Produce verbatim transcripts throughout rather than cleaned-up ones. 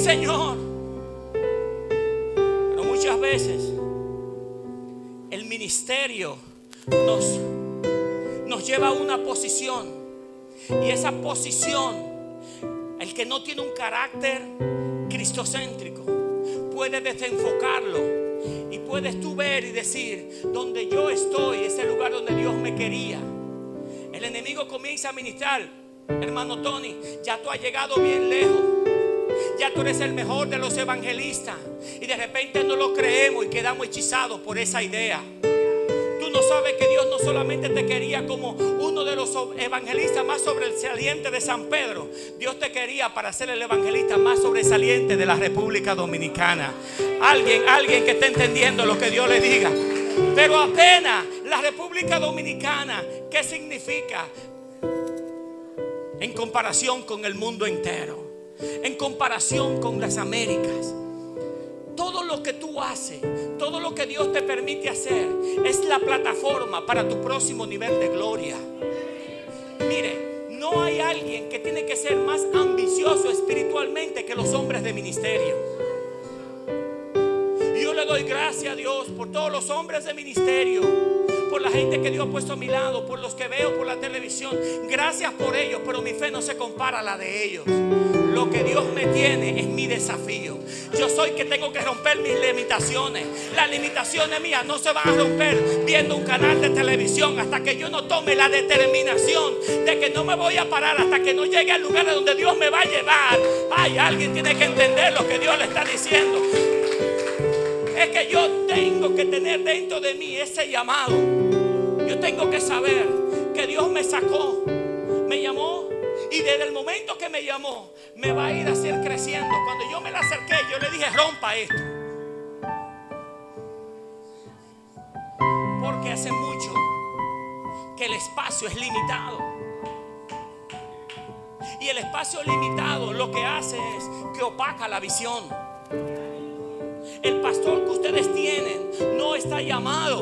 Señor. Pero muchas veces el ministerio nos, nos lleva a una posición, y esa posición, el que no tiene un carácter cristocéntrico, puede desenfocarlo. Y puedes tú ver y decir: donde yo estoy es el lugar donde Dios me quería. El enemigo comienza a ministrar: hermano Tony, ya tú has llegado bien lejos, ya tú eres el mejor de los evangelistas. Y de repente no lo creemos y quedamos hechizados por esa idea. Tú no sabes que Dios no solamente te quería como uno de los evangelistas más sobresalientes de San Pedro. Dios te quería para ser el evangelista más sobresaliente de la República Dominicana. Alguien, alguien que esté entendiendo lo que Dios le diga. Pero apenas la República Dominicana, ¿qué significa en comparación con el mundo entero? En comparación con las Américas. Todo lo que tú haces, todo lo que Dios te permite hacer, es la plataforma para tu próximo nivel de gloria. Mire, no hay alguien que tiene que ser más ambicioso espiritualmente que los hombres de ministerio. Y yo le doy gracias a Dios por todos los hombres de ministerio, por la gente que Dios ha puesto a mi lado, por los que veo por la televisión. Gracias por ellos, pero mi fe no se compara a la de ellos. Lo que Dios me tiene es mi desafío. Yo soy que tengo que romper mis limitaciones. Las limitaciones mías no se van a romper viendo un canal de televisión, hasta que yo no tome la determinación de que no me voy a parar hasta que no llegue al lugar donde Dios me va a llevar. Ay, alguien tiene que entender lo que Dios le está diciendo. Es que yo tengo que tener dentro de mí ese llamado. Yo tengo que saber que Dios me sacó, me llamó, y desde el momento que me llamó me va a ir a hacer creciendo. Cuando yo me la acerqué, yo le dije: rompa esto, porque hace mucho que el espacio es limitado. Y el espacio limitado lo que hace es que opaca la visión. El pastor que ustedes tienen no está llamado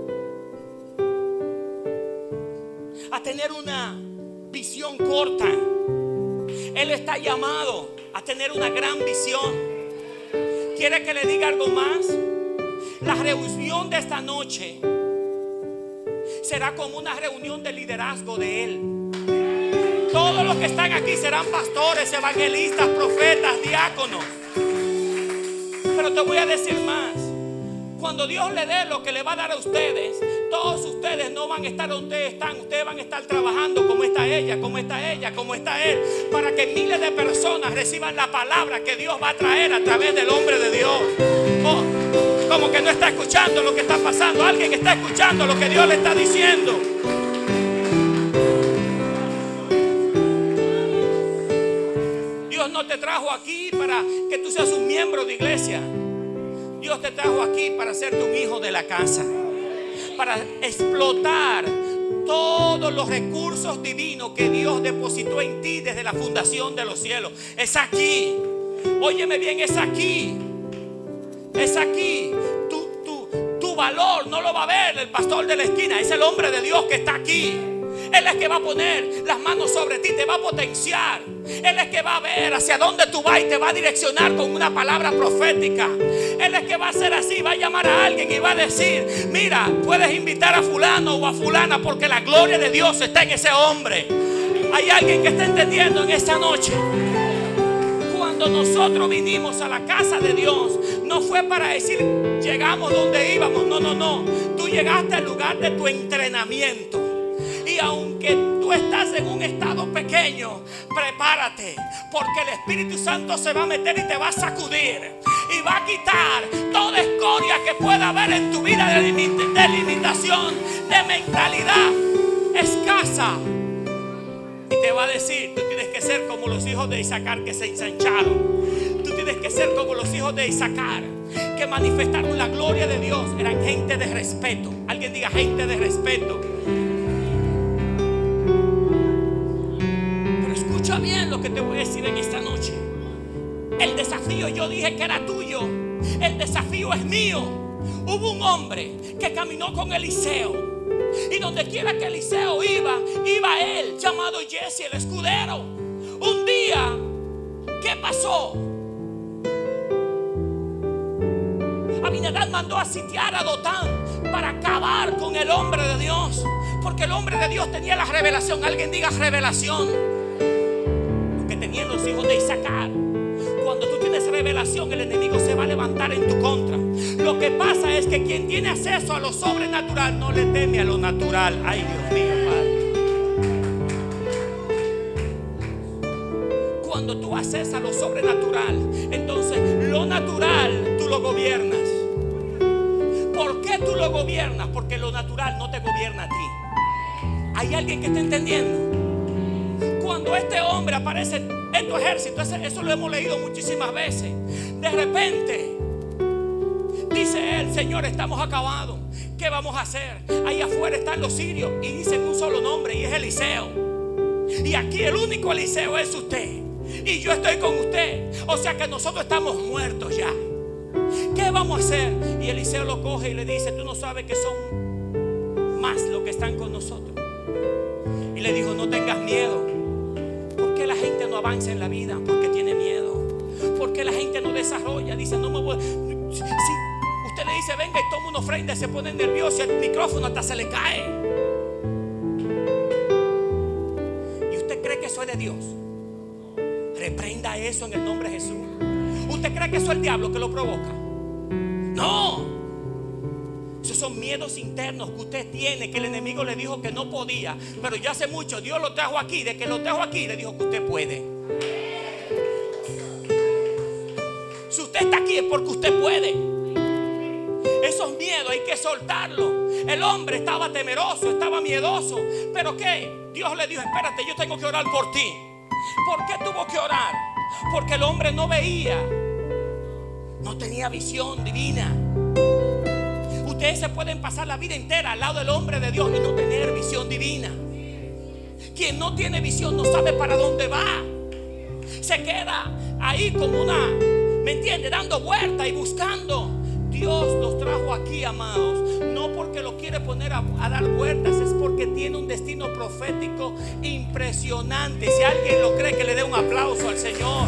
a tener una visión corta. Él está llamado a tener una gran visión. ¿Quiere que le diga algo más? La reunión de esta noche será como una reunión de liderazgo de Él. Todos los que están aquí serán pastores, evangelistas, profetas, diáconos. Pero te voy a decir más. Cuando Dios le dé lo que le va a dar a ustedes, todos ustedes no van a estar donde están. Ustedes van a estar trabajando como está ella, como está ella, como está él, para que miles de personas reciban la palabra que Dios va a traer a través del hombre de Dios. Oh, como que no está escuchando lo que está pasando. Alguien está escuchando lo que Dios le está diciendo. Dios no te trajo aquí para que tú seas un miembro de iglesia. Dios te trajo aquí para hacerte un hijo de la casa, para explotar todos los recursos divinos que Dios depositó en ti desde la fundación de los cielos. Es aquí. Óyeme bien, es aquí. Es aquí. Tu, tu, tu valor no lo va a ver el pastor de la esquina. Es el hombre de Dios que está aquí. Él es que va a poner las manos sobre ti, te va a potenciar. Él es que va a ver hacia dónde tú vas y te va a direccionar con una palabra profética. Él es que va a hacer así, va a llamar a alguien y va a decir: mira, puedes invitar a fulano o a fulana, porque la gloria de Dios está en ese hombre. Hay alguien que está entendiendo en esta noche. Cuando nosotros vinimos a la casa de Dios, no fue para decir llegamos donde íbamos. No, no, no. Tú llegaste al lugar de tu entrenamiento. Y aunque tú estás en un estado pequeño, prepárate, porque el Espíritu Santo se va a meter y te va a sacudir y va a quitar toda escoria que pueda haber en tu vida de, limit de limitación, de mentalidad escasa. Y te va a decir: tú tienes que ser como los hijos de Isaacar que se ensancharon. Tú tienes que ser como los hijos de Isaacar que manifestaron la gloria de Dios. Eran gente de respeto. Alguien diga: gente de respeto. Escucha bien lo que te voy a decir en esta noche. El desafío, yo dije que era tuyo. El desafío es mío. Hubo un hombre que caminó con Eliseo, y donde quiera que Eliseo iba, iba él, llamado Jesse el escudero. Un día, ¿qué pasó? Adad mandó a sitiar a Dotán para acabar con el hombre de Dios, porque el hombre de Dios tenía la revelación. Alguien diga revelación. Lo que tenían los hijos de Isaacar. Cuando tú tienes revelación, el enemigo se va a levantar en tu contra. Lo que pasa es que quien tiene acceso a lo sobrenatural no le teme a lo natural. Ay, Dios mío, Padre. Cuando tú accesas a lo sobrenatural, entonces lo natural tú lo gobiernas. ¿Por qué tú lo gobiernas? Porque lo natural no te gobierna a ti. ¿Hay alguien que está entendiendo? Cuando este hombre aparece en tu ejército, eso lo hemos leído muchísimas veces. De repente dice él: Señor, estamos acabados. ¿Qué vamos a hacer? Ahí afuera están los sirios y dicen un solo nombre, y es Eliseo. Y aquí el único Eliseo es usted. Y yo estoy con usted. O sea que nosotros estamos muertos ya. ¿Qué vamos a hacer? Y Eliseo lo coge y le dice: tú no sabes que son más los que están con nosotros. Y le dijo: no tengas miedo. ¿Por qué la gente no avanza en la vida? Porque tiene miedo. ¿Por qué la gente no desarrolla? Dice: no me voy. Si usted le dice venga y toma una ofrenda, se pone nervioso, el micrófono hasta se le cae. ¿Y usted cree que eso es de Dios? Reprenda eso en el nombre de Jesús. ¿Usted cree que eso es el diablo que lo provoca? No. Esos son miedos internos que usted tiene, que el enemigo le dijo que no podía, pero ya hace mucho Dios lo trajo aquí. De que lo trajo aquí le dijo que usted puede. Si usted está aquí es porque usted puede. Esos miedos hay que soltarlos. El hombre estaba temeroso, estaba miedoso. ¿Pero qué? Dios le dijo: espérate, yo tengo que orar por ti. ¿Por qué tuvo que orar? Porque el hombre no veía, no tenía visión divina. Ustedes se pueden pasar la vida entera al lado del hombre de Dios y no tener visión divina. Quien no tiene visión no sabe para dónde va. Se queda ahí como una, ¿me entiende? Dando vueltas y buscando. Dios los trajo aquí, amados, no porque lo quiere poner a, a dar vueltas, es porque tiene un destino profético impresionante. Si alguien lo cree, que le dé un aplauso al Señor.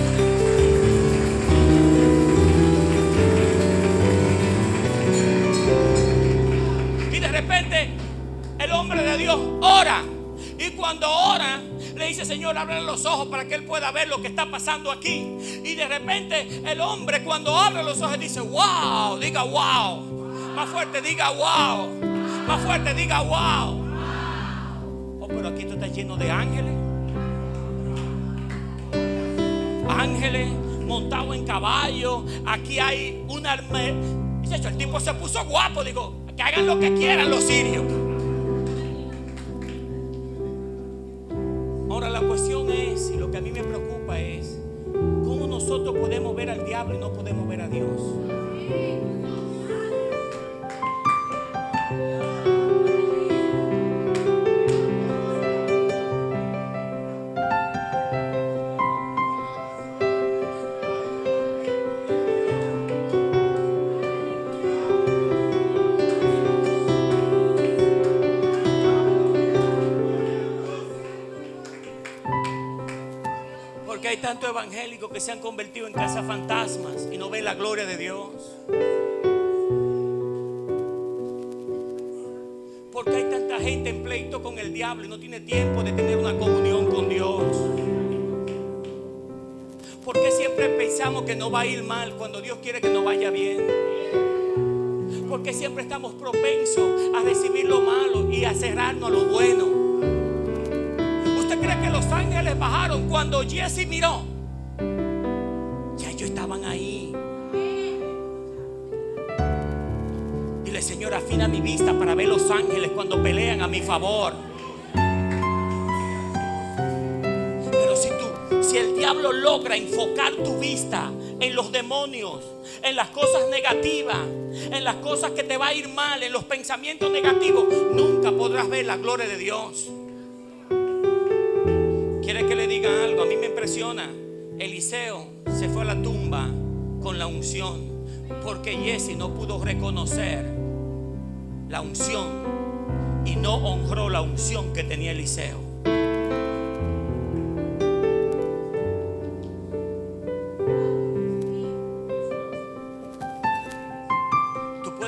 Y de repente el hombre de Dios ora. Y cuando ora, le dice: Señor, ábrele los ojos para que él pueda ver lo que está pasando aquí. Y de repente el hombre, cuando abre los ojos, dice: wow, diga wow. Más fuerte, diga wow. Más fuerte, diga wow. Oh, pero aquí esto está lleno de ángeles. Ángeles montados en caballo. Aquí hay un arma. Dice: el tipo se puso guapo. Digo, que hagan lo que quieran los sirios. Ahora la cuestión es, y lo que a mí me preocupa es, ¿cómo nosotros podemos ver al diablo y no podemos ver a Dios? Hay tantos evangélicos que se han convertido en cazafantasmas y no ven la gloria de Dios. Porque hay tanta gente en pleito con el diablo y no tiene tiempo de tener una comunión con Dios. Porque siempre pensamos que no va a ir mal cuando Dios quiere que nos vaya bien. Porque siempre estamos propensos a recibir lo malo y a cerrarnos a lo bueno. ¿Cree que los ángeles bajaron cuando Jesse miró? Ya ellos estaban ahí. Dile: Señor, afina mi vista para ver los ángeles cuando pelean a mi favor. Pero si tú, si el diablo logra enfocar tu vista en los demonios, en las cosas negativas, en las cosas que te va a ir mal, en los pensamientos negativos, nunca podrás ver la gloria de Dios. ¿Quiere que le diga algo? A mí me impresiona. Eliseo se fue a la tumba con la unción, porque Jesse no pudo reconocer la unción y no honró la unción que tenía Eliseo.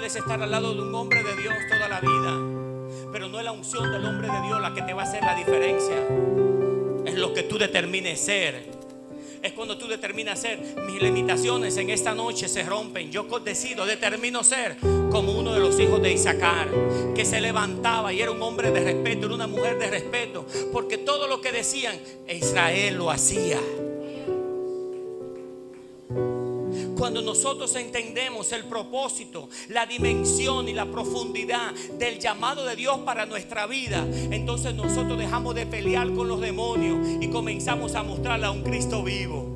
puedes estar al lado de un hombre de Dios toda la vida, pero no es la unción del hombre de Dios la que te va a hacer la diferencia. Es lo que tú determines ser. Es cuando tú determinas ser. Mis limitaciones en esta noche se rompen. Yo decido, determino ser como uno de los hijos de Isaacar, que se levantaba y era un hombre de respeto, era una mujer de respeto, porque todo lo que decían, Israel lo hacía. Cuando nosotros entendemos el propósito, la dimensión y la profundidad del llamado de Dios para nuestra vida, entonces nosotros dejamos de pelear con los demonios y comenzamos a mostrarle a un Cristo vivo.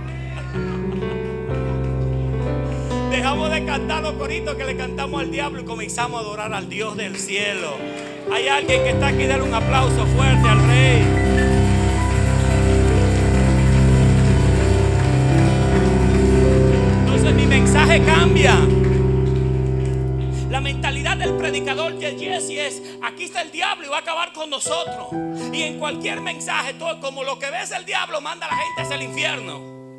Dejamos de cantar los coritos que le cantamos al diablo y comenzamos a adorar al Dios del cielo. Hay alguien que está aquí, dale un aplauso fuerte al Rey. Mi mensaje cambia. La mentalidad del predicador de Jesse es: aquí está el diablo y va a acabar con nosotros. Y en cualquier mensaje, todo como lo que ves el diablo, manda a la gente hacia el infierno.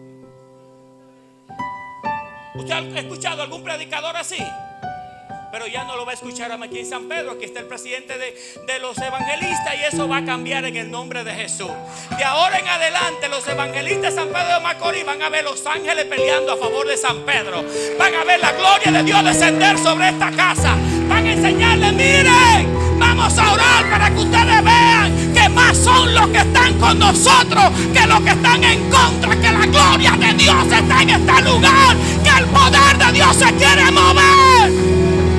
¿Usted ha escuchado algún predicador así? Pero ya no lo va a escuchar aquí en San Pedro. Aquí está el presidente de, de los evangelistas, y eso va a cambiar en el nombre de Jesús. De ahora en adelante, los evangelistas de San Pedro de Macorís van a ver los ángeles peleando a favor de San Pedro. Van a ver la gloria de Dios descender sobre esta casa. Van a enseñarle: miren, vamos a orar para que ustedes vean que más son los que están con nosotros que los que están en contra. Que la gloria de Dios está en este lugar, que el poder de Dios se quiere mover.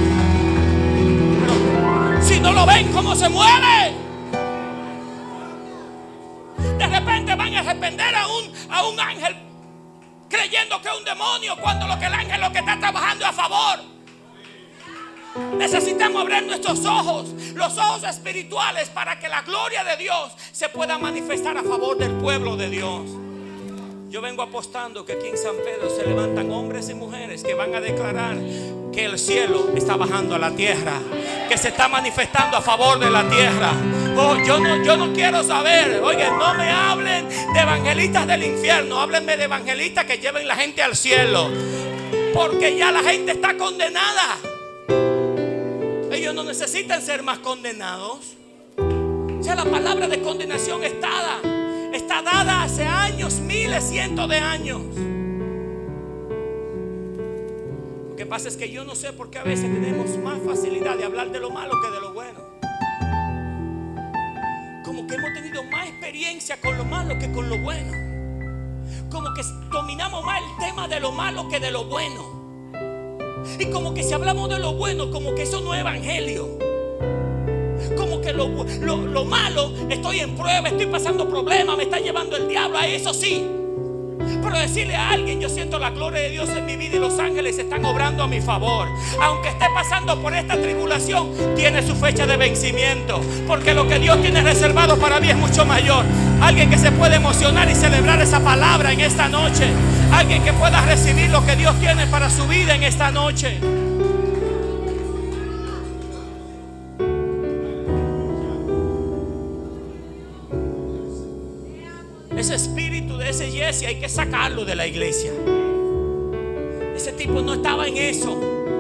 Si no lo ven cómo se mueve, de repente van a arrepender a un, a un ángel creyendo que es un demonio, cuando lo que el ángel lo que está trabajando es a favor. Necesitamos abrir nuestros ojos, los ojos espirituales, para que la gloria de Dios se pueda manifestar a favor del pueblo de Dios. Yo vengo apostando que aquí en San Pedro se levantan hombres y mujeres que van a declarar que el cielo está bajando a la tierra, que se está manifestando a favor de la tierra. Oh, yo no, yo no quiero saber. Oye, no me hablen de evangelistas del infierno, háblenme de evangelistas que lleven la gente al cielo, porque ya la gente está condenada. Ellos no necesitan ser más condenados. Ya la palabra de condenación está dada. Está dada hace años, miles, cientos de años. Lo que pasa es que yo no sé por qué a veces tenemos más facilidad de hablar de lo malo que de lo bueno. Como que hemos tenido más experiencia con lo malo que con lo bueno. Como que dominamos más el tema de lo malo que de lo bueno. Y como que si hablamos de lo bueno, como que eso no es evangelio. Como que lo, lo, lo malo, estoy en prueba, estoy pasando problemas, me está llevando el diablo, a eso sí. Pero decirle a alguien: yo siento la gloria de Dios en mi vida y los ángeles están obrando a mi favor. Aunque esté pasando por esta tribulación, tiene su fecha de vencimiento, porque lo que Dios tiene reservado para mí es mucho mayor. Alguien que se pueda emocionar y celebrar esa palabra en esta noche. Alguien que pueda recibir lo que Dios tiene para su vida en esta noche. Ese espíritu de ese Jesse hay que sacarlo de la iglesia. Ese tipo no estaba en eso.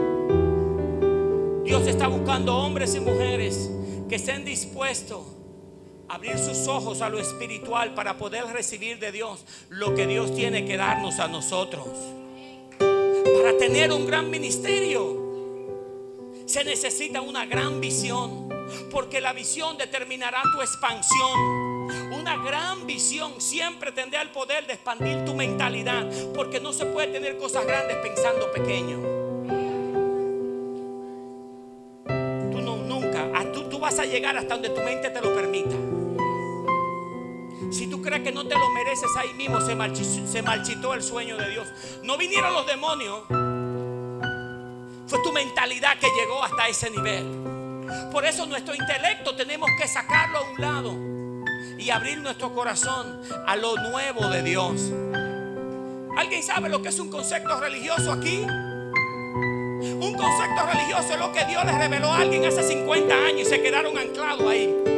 Dios está buscando hombres y mujeres que estén dispuestos a abrir sus ojos a lo espiritual para poder recibir de Dios lo que Dios tiene que darnos a nosotros. Para tener un gran ministerio se necesita una gran visión, porque la visión determinará tu expansión. Una gran visión siempre tendrá el poder de expandir tu mentalidad, porque no se puede tener cosas grandes pensando pequeño. Tú no, nunca, tú, tú vas a llegar hasta donde tu mente te lo permita. Si tú crees que no te lo mereces, ahí mismo se marchitó, se marchitó el sueño de Dios. No vinieron los demonios, fue tu mentalidad que llegó hasta ese nivel. Por eso nuestro intelecto tenemos que sacarlo a un lado y abrir nuestro corazón a lo nuevo de Dios. ¿Alguien sabe lo que es un concepto religioso aquí? Un concepto religioso es lo que Dios le reveló a alguien hace cincuenta años y se quedaron anclados ahí.